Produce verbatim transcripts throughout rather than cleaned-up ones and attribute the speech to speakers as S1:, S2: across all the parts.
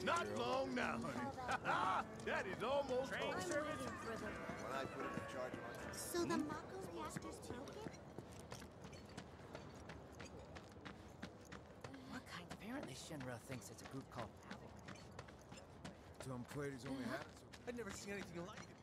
S1: Not long now, honey. That is almost
S2: Train
S1: home.
S2: service.
S3: When I put him in charge of my...
S4: So the Mako reactor's taken?
S2: What kind? Apparently Shinra thinks it's a group called Avalanche.
S5: Tom Clady's only had it, so...
S3: I'd never seen anything like it.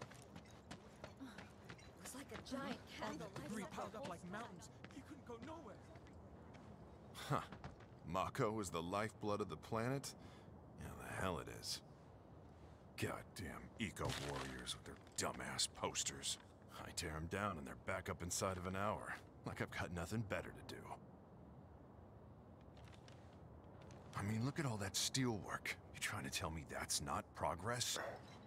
S6: It was like a giant candle.
S5: Debris piled up like mountains. You couldn't go nowhere.
S7: Huh. Mako is the lifeblood of the planet? Yeah, the hell it is. Goddamn eco-warriors with their dumbass posters. I tear them down and they're back up inside of an hour. Like I've got nothing better to do. I mean, look at all that steel work. You trying to tell me that's not progress?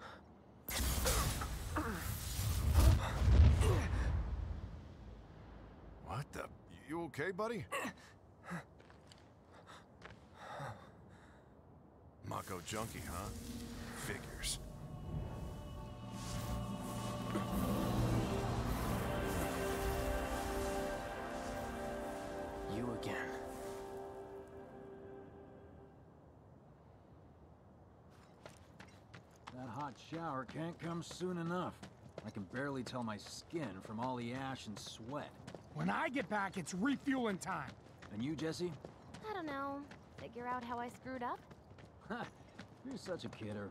S7: What the... You okay, buddy? Mako junkie, huh? Figures.
S2: You again.
S8: That hot shower can't come soon enough. I can barely tell my skin from all the ash and sweat.
S9: When I get back, it's refueling time.
S8: And you, Jesse?
S4: I don't know. Figure out how I screwed up?
S8: Ha! You're such a kidder.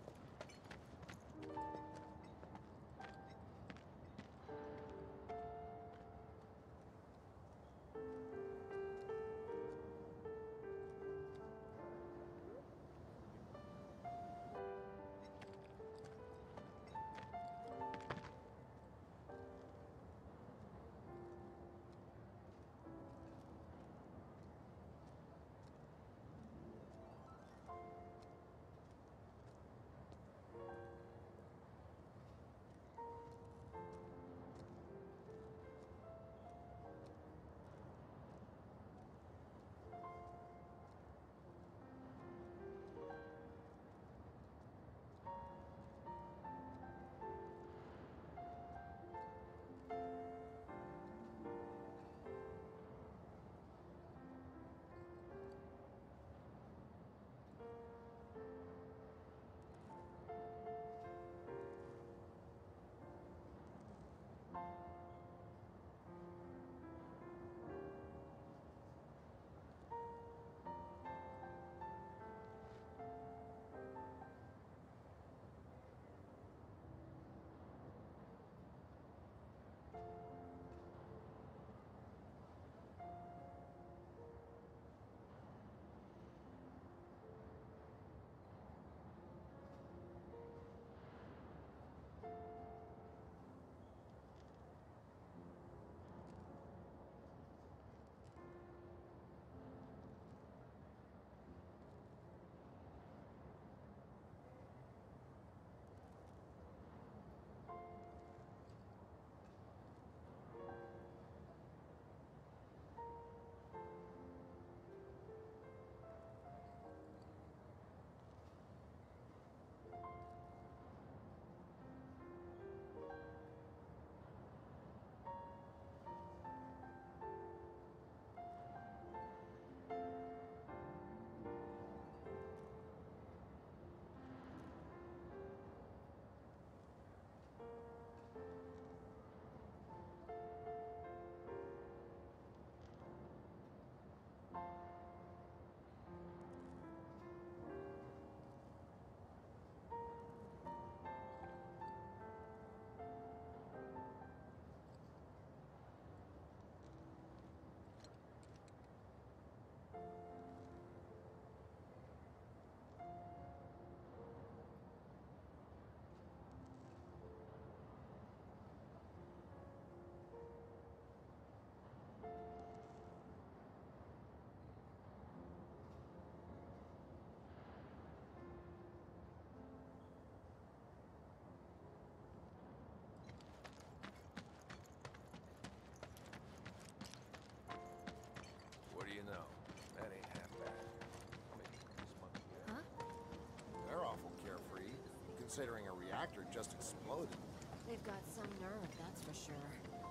S3: What do you know? That ain't half bad. Maybe this monkey here.
S4: Huh?
S3: They're awful carefree, considering a reactor just exploded.
S6: They've got some nerve, that's for sure.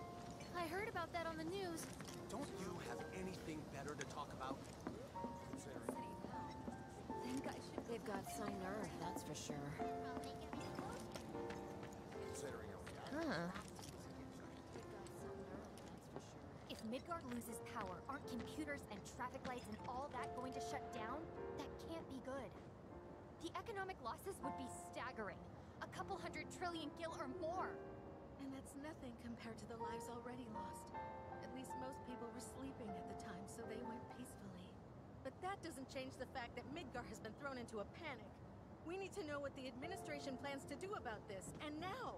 S4: I heard about that on the news.
S10: Don't you have anything better to talk about?
S3: Considering...
S6: Think I should They've got some nerve, that's for sure.
S4: Huh.
S10: If Midgard loses power, aren't computers and traffic lights and all that going to shut down? That can't be good. The economic losses would be staggering. A couple hundred trillion gil or more.
S11: And that's nothing compared to the lives already lost. At least most people were sleeping at the time, so they went peacefully. But that doesn't change the fact that Midgar has been thrown into a panic. We need to know what the administration plans to do about this, and now!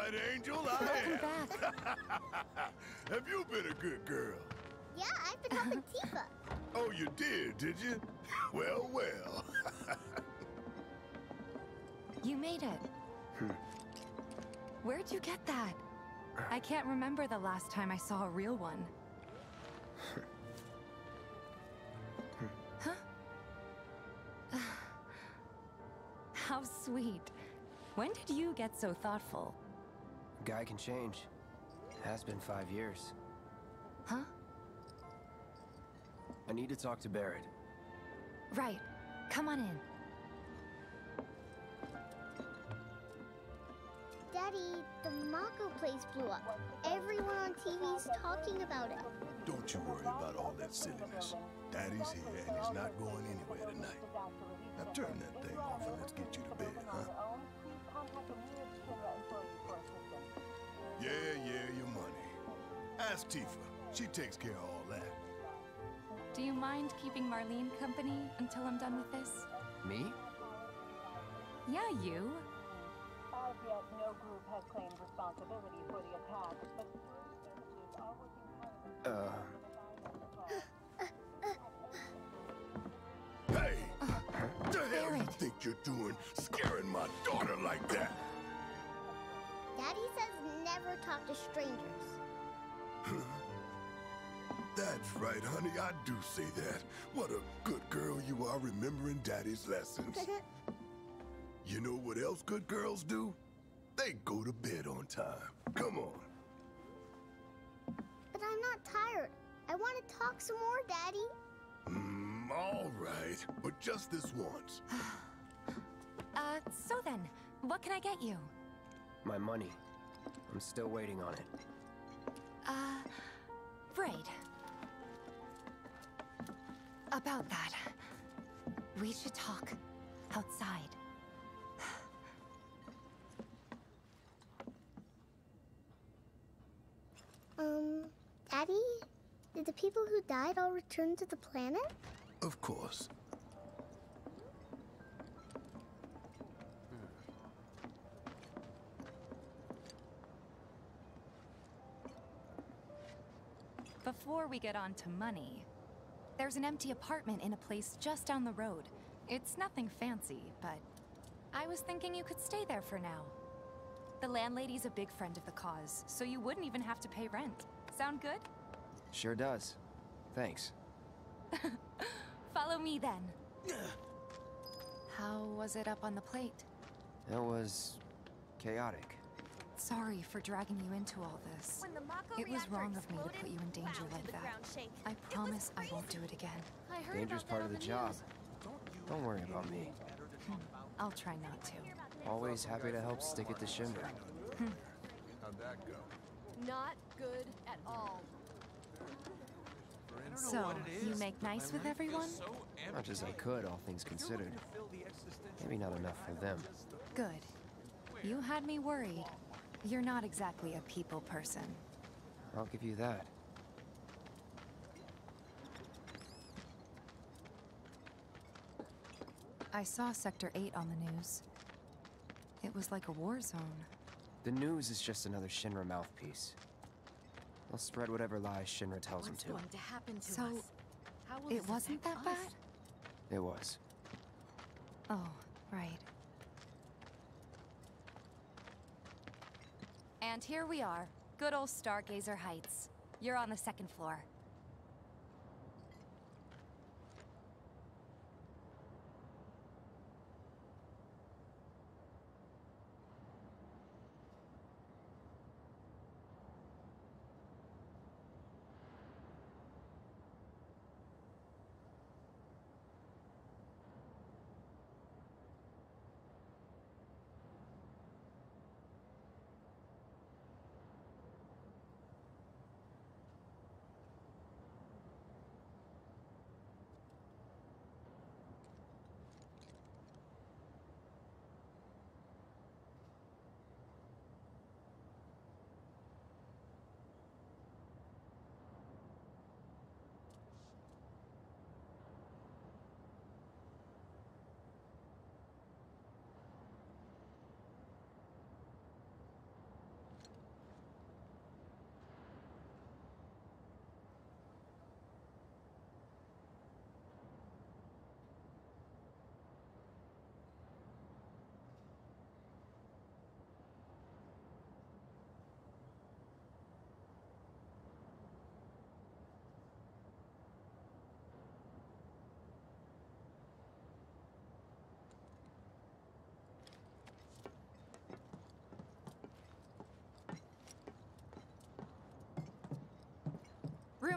S1: right, Angel, I
S6: Welcome
S1: am.
S6: back.
S1: Have you been a good girl?
S12: Yeah, I've been helping Tifa.
S1: Oh, you did, did you? Well, well.
S13: You made it.
S7: Hmm.
S13: Where'd you get that? I can't remember the last time I saw a real one. Huh? How sweet. When did you get so thoughtful?
S2: Guy can change. Has been five years.
S13: Huh?
S2: I need to talk to Barrett.
S13: Right. Come on in.
S12: Daddy, the Mako place blew up. Everyone on T V's talking about it.
S1: Don't you worry about all that silliness. Daddy's here and he's not going anywhere tonight. Now turn that thing off and let's get you to bed, huh? Yeah, yeah, your money. Ask Tifa. She takes care of all that.
S13: Do you mind keeping Marlene company until I'm done with this?
S2: Me?
S13: Yeah, you.
S14: As yet, no group has claimed responsibility for the attack, but security services are working
S1: Uh.
S14: tirelessly.
S1: Hey! What the hell you think you're doing, scaring my daughter like that?
S12: Daddy says never talk to strangers.
S1: That's right, honey, I do say that. What a good girl you are remembering Daddy's lessons. You know what else good girls do? They go to bed on time. Come on.
S12: But I'm not tired. I want to talk some more, Daddy.
S1: Mm, all right, but just this once.
S13: Uh, so then, what can I get you?
S2: My money. I'm still waiting on it.
S13: Uh, right. About that, we should talk outside.
S12: Um, Daddy? Did the people who died all return to the planet?
S1: Of course.
S13: Before we get on to money, there's an empty apartment in a place just down the road. It's nothing fancy, but I was thinking you could stay there for now. The landlady's a big friend of the cause, so you wouldn't even have to pay rent. Sound good?
S2: Sure does. Thanks.
S13: Follow me then. How was it up on the plate?
S2: It was chaotic.
S13: Sorry for dragging you into all this.
S10: When the Mako
S13: It was
S10: reactor
S13: wrong of me to
S10: exploded,
S13: put you in danger
S10: wow,
S13: like
S10: did the
S13: that.
S10: ground shake.
S13: I
S10: It was
S13: promise I won't
S10: crazy.
S13: do it again.
S10: I heard
S2: Dangerous
S10: about
S2: part
S10: that
S2: of the
S10: on
S2: job.
S10: news.
S2: Don't worry about me.
S13: I'll try not to.
S2: Always happy to help stick it to Shinra.
S1: How'd that go?
S6: Not good at all.
S13: So, you make nice with everyone?
S2: Much as I could, all things considered. Maybe not enough for them.
S13: Good. You had me worried. You're not exactly a people person.
S2: I'll give you that.
S13: I saw Sector eight on the news. It was like a war zone.
S2: The news is just another Shinra mouthpiece. They'll spread whatever lies Shinra tells them
S11: What's
S2: to.
S11: going to happen to
S13: So,
S11: us? How will
S13: it
S11: this
S13: wasn't
S11: affect
S13: that
S11: us?
S13: bad?
S2: It was.
S13: Oh, right. And here we are. Good old Stargazer Heights. You're on the second floor.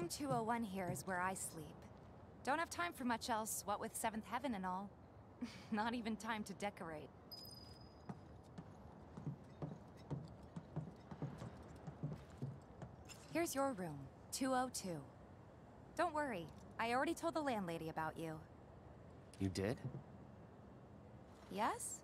S13: Room two oh one here is where I sleep. Don't have time for much else, what with Seventh Heaven and all. Not even time to decorate. Here's your room, two oh two. Don't worry, I already told the landlady about you.
S2: You did?
S13: Yes?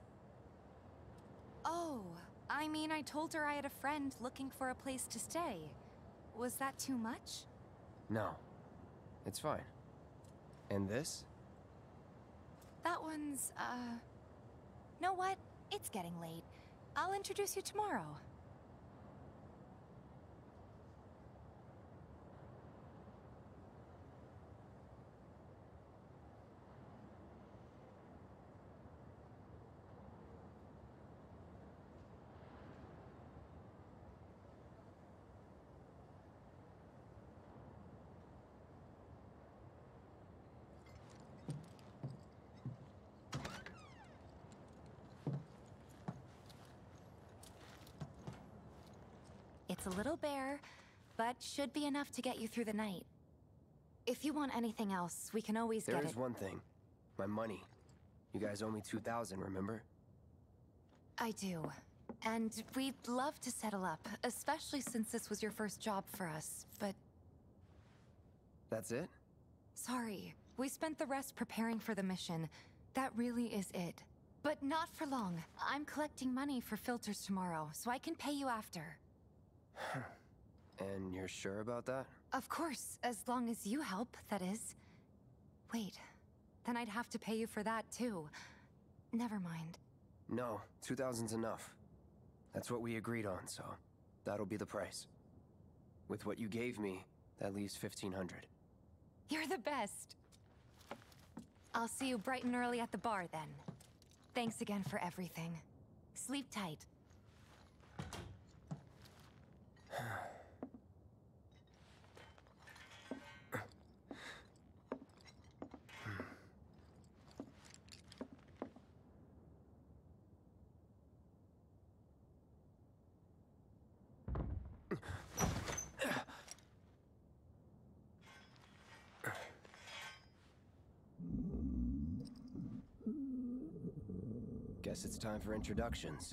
S13: Oh, I mean, I told her I had a friend looking for a place to stay. Was that too much?
S2: No. It's fine. And this?
S13: That one's, uh... Know what? It's getting late. I'll introduce you tomorrow. It's a little bare, but should be enough to get you through the night. If you want anything else, we can always
S2: There
S13: get it.
S2: is one thing. My money. You guys owe me two thousand, remember?
S13: I do. And we'd love to settle up, especially since this was your first job for us, but...
S2: That's it?
S13: Sorry. We spent the rest preparing for the mission. That really is it. But not for long. I'm collecting money for filters tomorrow, so I can pay you after.
S2: And you're sure about that?
S13: Of course, as long as you help, that is. Wait, then I'd have to pay you for that too. Never mind.
S2: No, two thousand's enough. That's what we agreed on, so that'll be the price. With what you gave me, that leaves fifteen hundred.
S13: You're the best. I'll see you bright and early at the bar then. Thanks again for everything. Sleep tight.
S2: Guess it's time for introductions.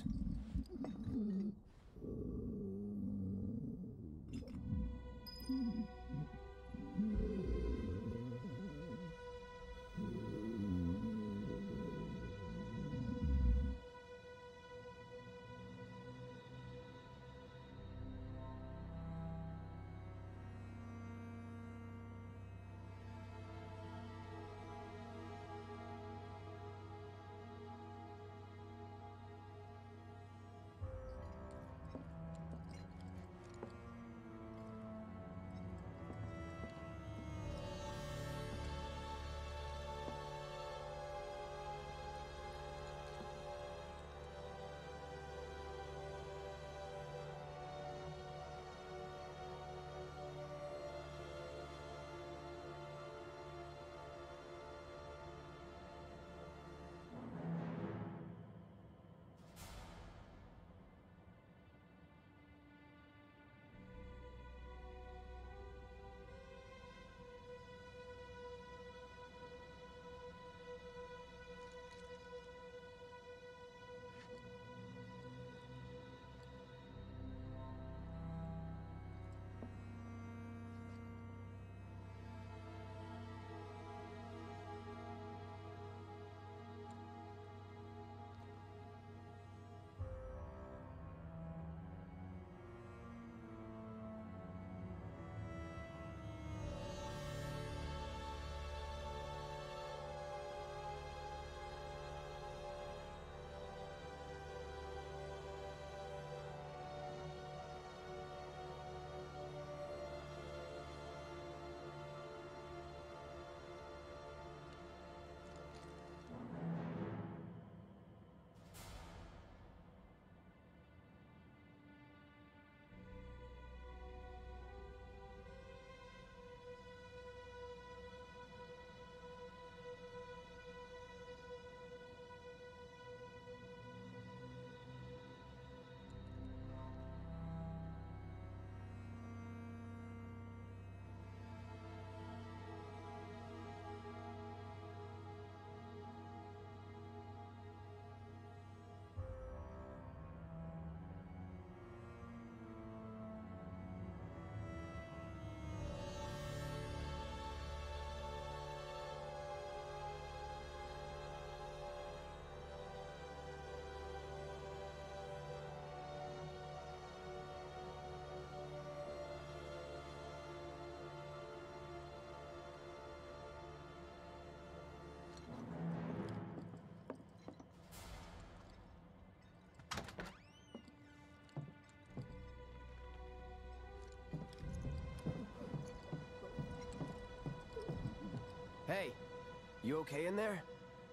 S2: Hey, you okay in there?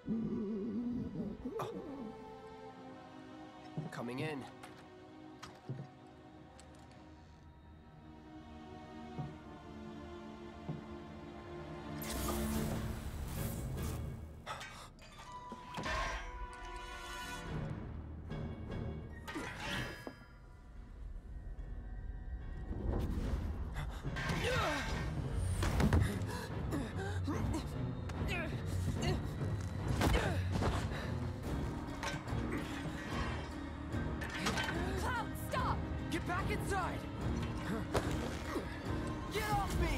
S2: Oh. Coming in.
S10: Cloud, stop!
S2: Get back inside! Get off me!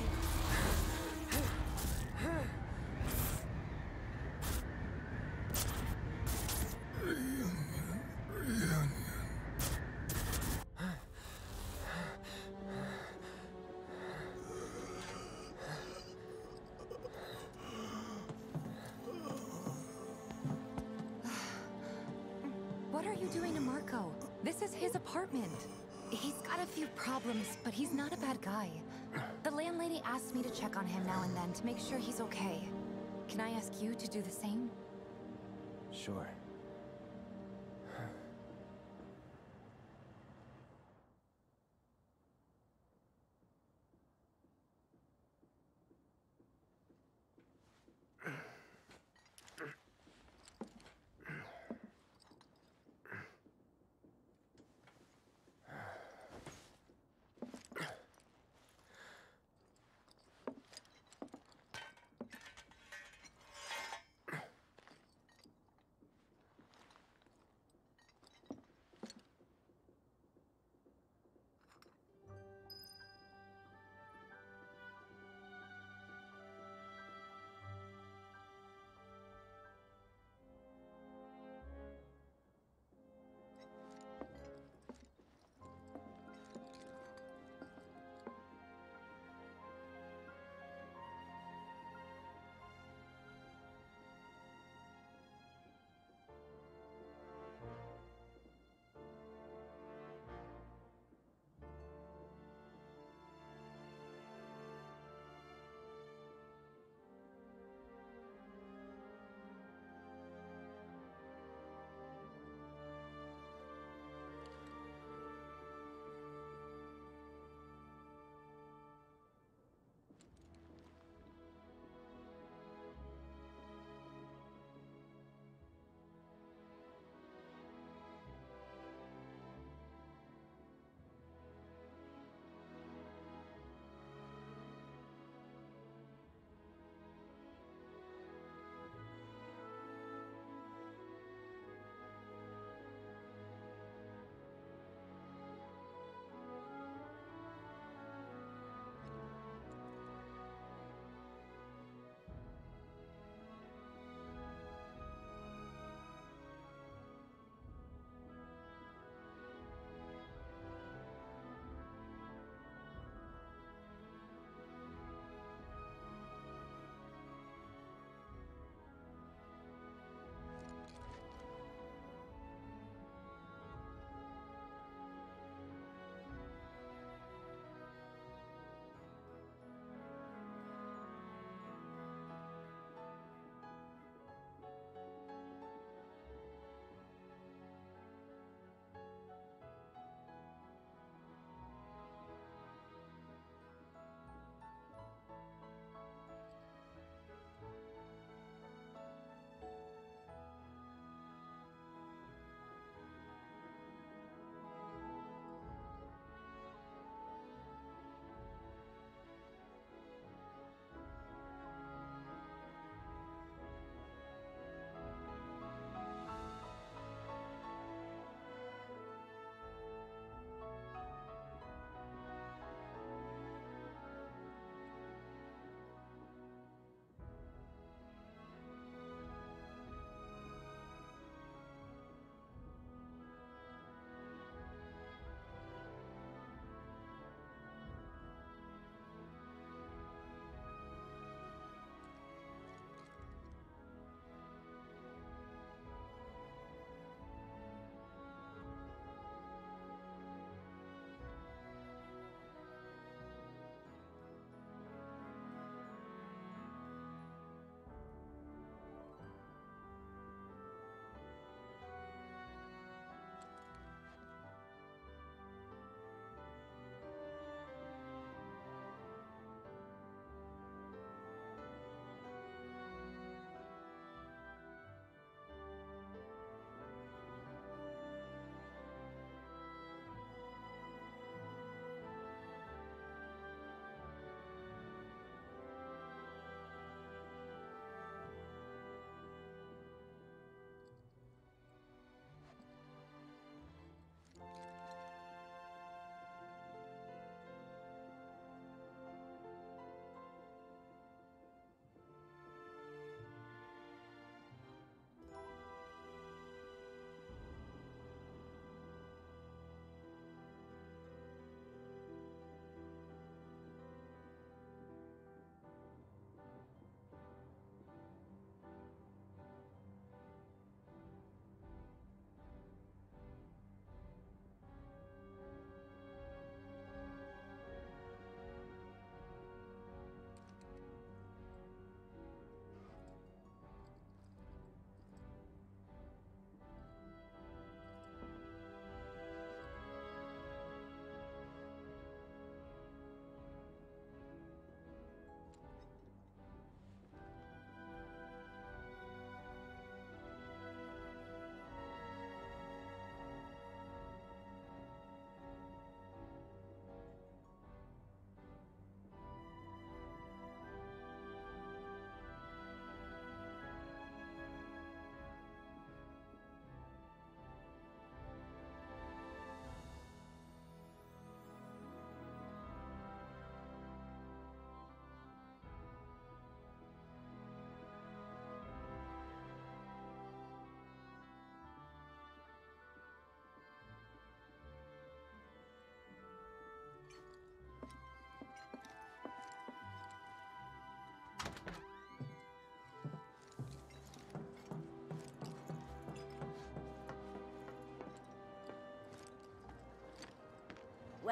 S13: What are you doing to Marco? This is his apartment. He's got a few problems, but he's not a bad guy. The landlady asked me to check on him now and then to make sure he's okay. Can I ask you to do the same?
S2: Sure.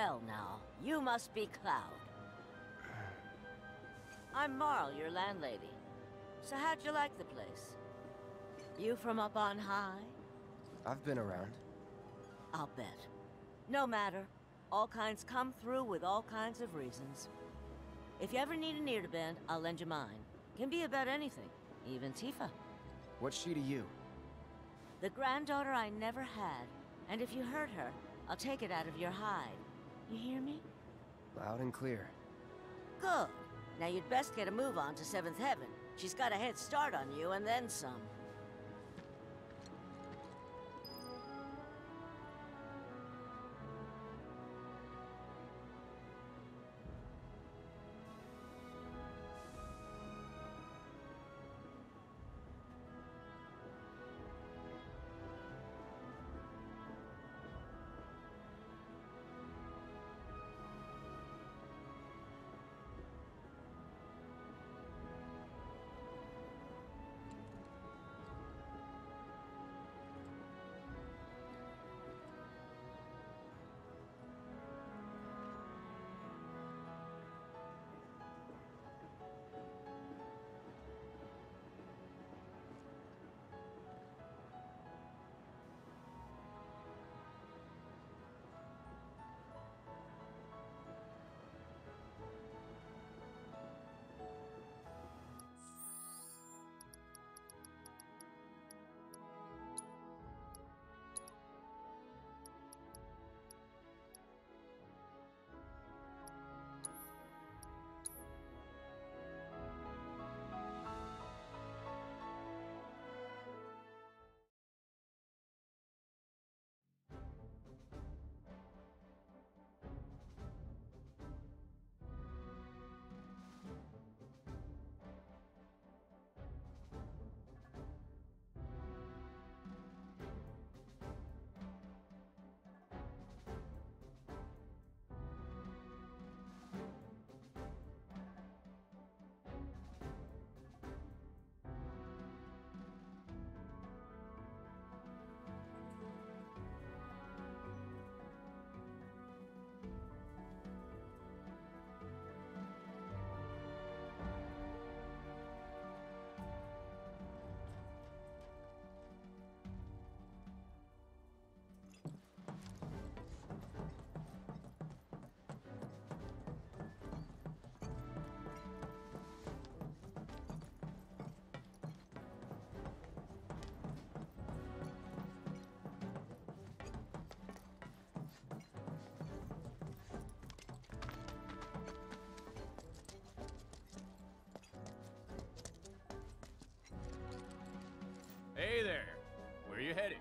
S15: Well now, you must be Cloud. I'm Marl, your landlady. So how'd you like the place? You from up on high?
S2: I've been around.
S15: I'll bet. No matter. All kinds come through with all kinds of reasons. If you ever need an ear to bend, I'll lend you mine. Can be about anything, even Tifa.
S2: What's she to you?
S15: The granddaughter I never had. And if you hurt her, I'll take it out of your hide. You hear me?
S2: Loud and clear.
S15: Good. Now you'd best get a move on to Seventh Heaven. She's got a head start on you, and then some.
S16: Hey there. Where you headed?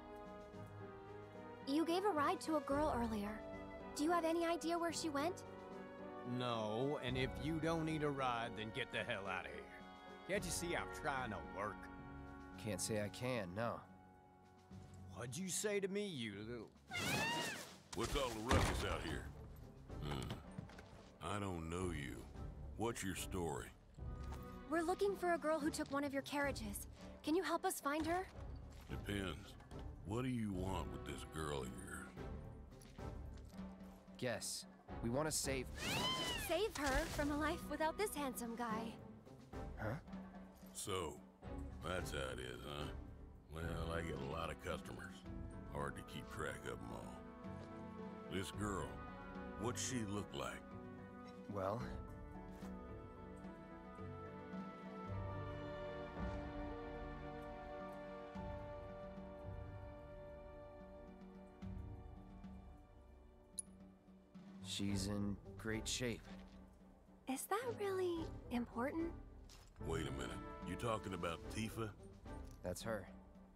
S10: You gave a ride to a girl earlier. Do you have any idea where she went?
S16: No, and if you don't need a ride, then get the hell out of here. Can't you see I'm trying to work?
S2: Can't say I can, no.
S16: What'd you say to me, you little...
S17: What's all the ruckus out here? Hmm. I don't know you. What's your story?
S10: We're looking for a girl who took one of your carriages. Can you help us find her?
S17: Depends. What do you want with this girl of yours?
S2: Guess. We want to save...
S10: Save her from a life without this handsome guy.
S2: Huh?
S17: So, that's how it is, huh? Well, I get a lot of customers. Hard to keep track of them all. This girl, what's she look like?
S2: Well... she's in great shape.
S10: Is that really important?
S17: Wait a minute. You talking about Tifa?
S2: That's her.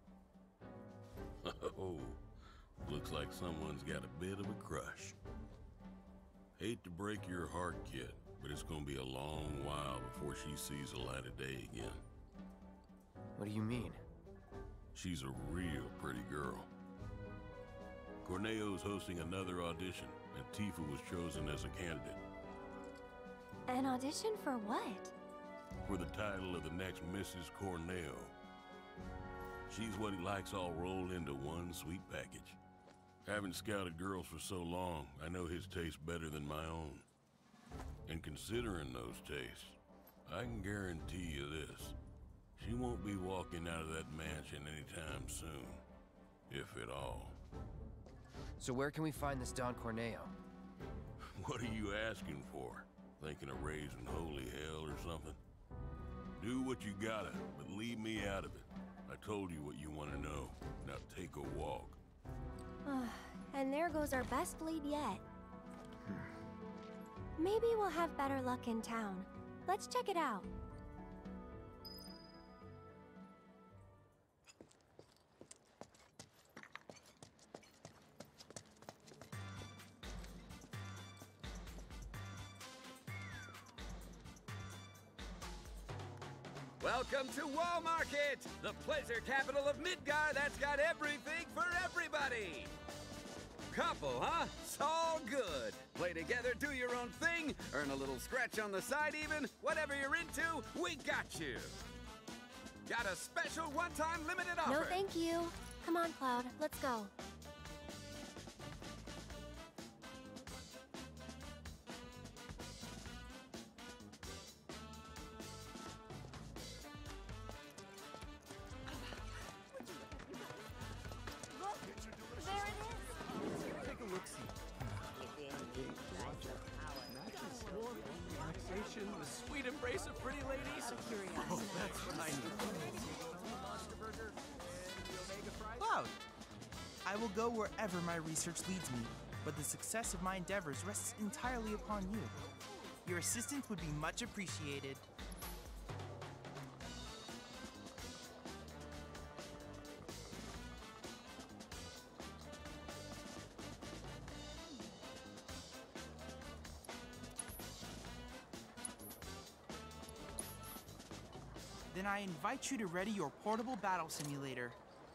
S17: Oh, looks like someone's got a bit of a crush. Hate to break your heart, kid, but it's gonna be a long while before she sees the light of day again.
S2: What do you mean?
S17: She's a real pretty girl. Corneo's hosting another audition, and Tifa was chosen as a candidate.
S10: An audition for what?
S17: For the title of the next Missus Corneo. She's what he likes all rolled into one sweet package. Having scouted girls for so long, I know his taste better than my own. And considering those tastes, I can guarantee you this. She won't be walking out of that mansion anytime soon. If at all.
S2: So where can we find this Don Corneo?
S17: What are you asking for? Thinking of raising holy hell or something? Do what you gotta, but leave me out of it. I told you what you want to know. Now take a walk.
S18: And there goes our best lead yet. Maybe we'll have better luck in town. Let's check it out.
S19: Welcome to Wall Market, the pleasure capital of Midgar that's got everything for everybody. Couple, huh? It's all good. Play together, do your own thing, earn a little scratch on the side even. Whatever you're into, we got you. Got a special one-time limited offer.
S18: No, thank you. Come on, Cloud. Let's go.
S19: The sweet embrace of pretty ladies. Oh, that's what I need.
S20: Cloud! I will go wherever my research leads me, but the success of my endeavors rests entirely upon you. Your assistance would be much appreciated. Then I invite you to ready your portable battle simulator.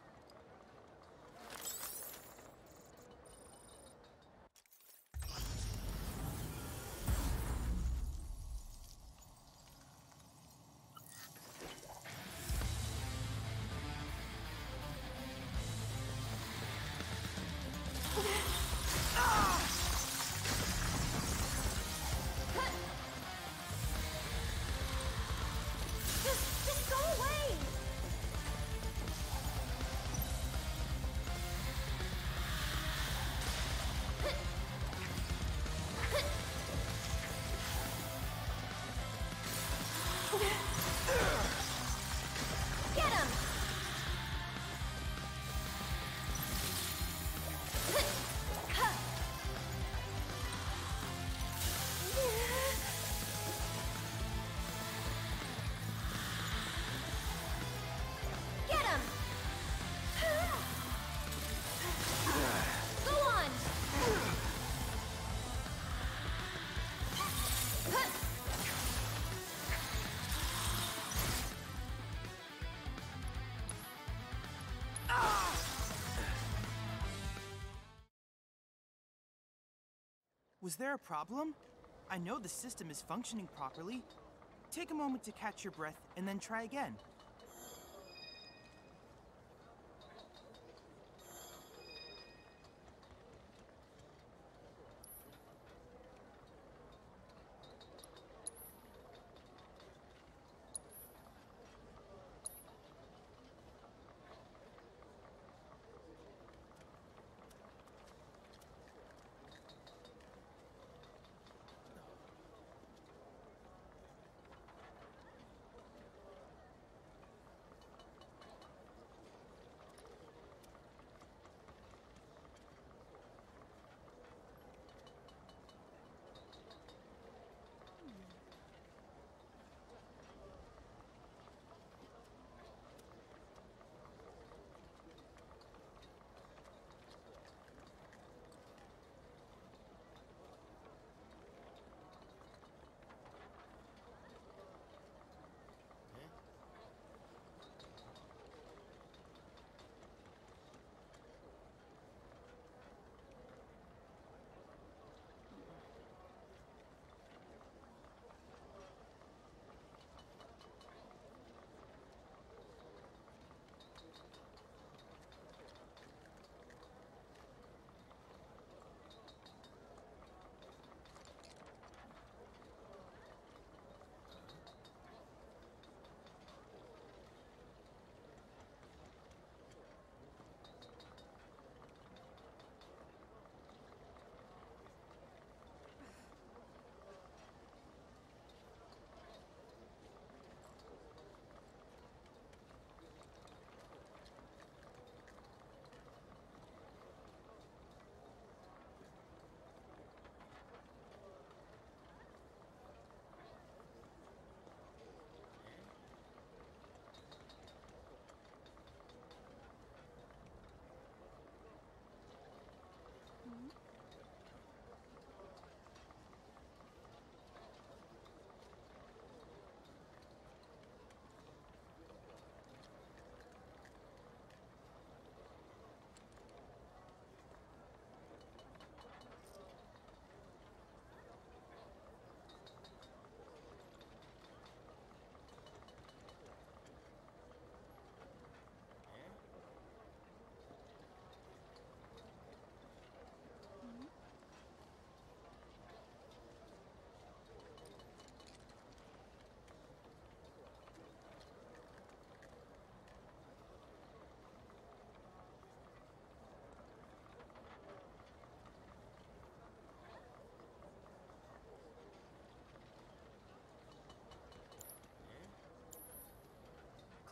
S20: Was there a problem? I know the system is functioning properly. Take a moment to catch your breath and then try again.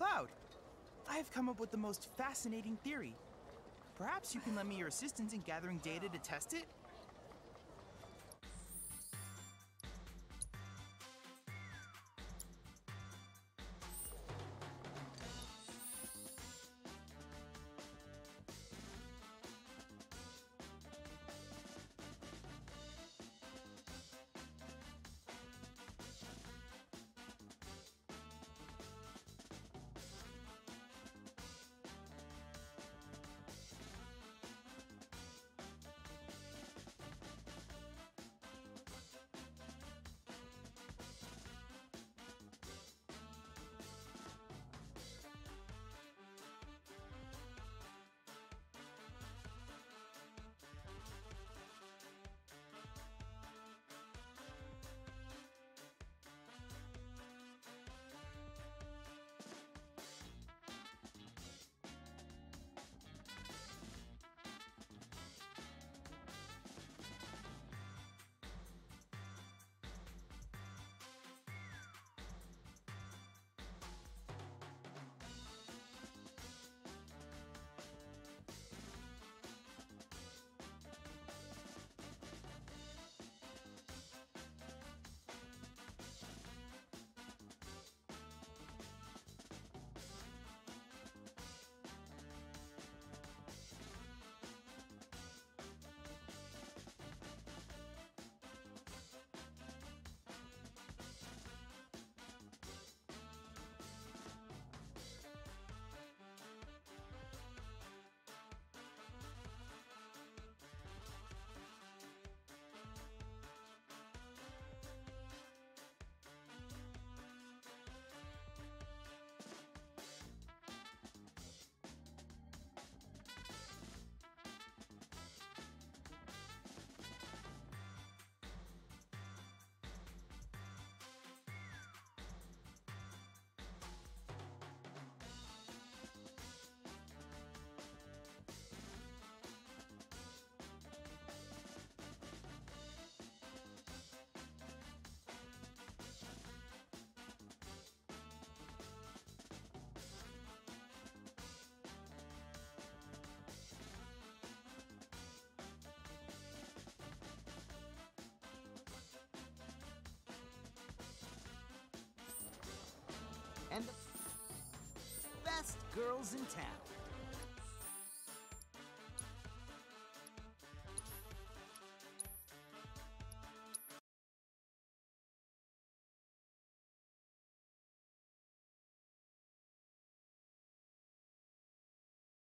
S20: Cloud, I have come up with the most fascinating theory. Perhaps you can lend me your assistance in gathering data to test it?
S21: And the best girls in town.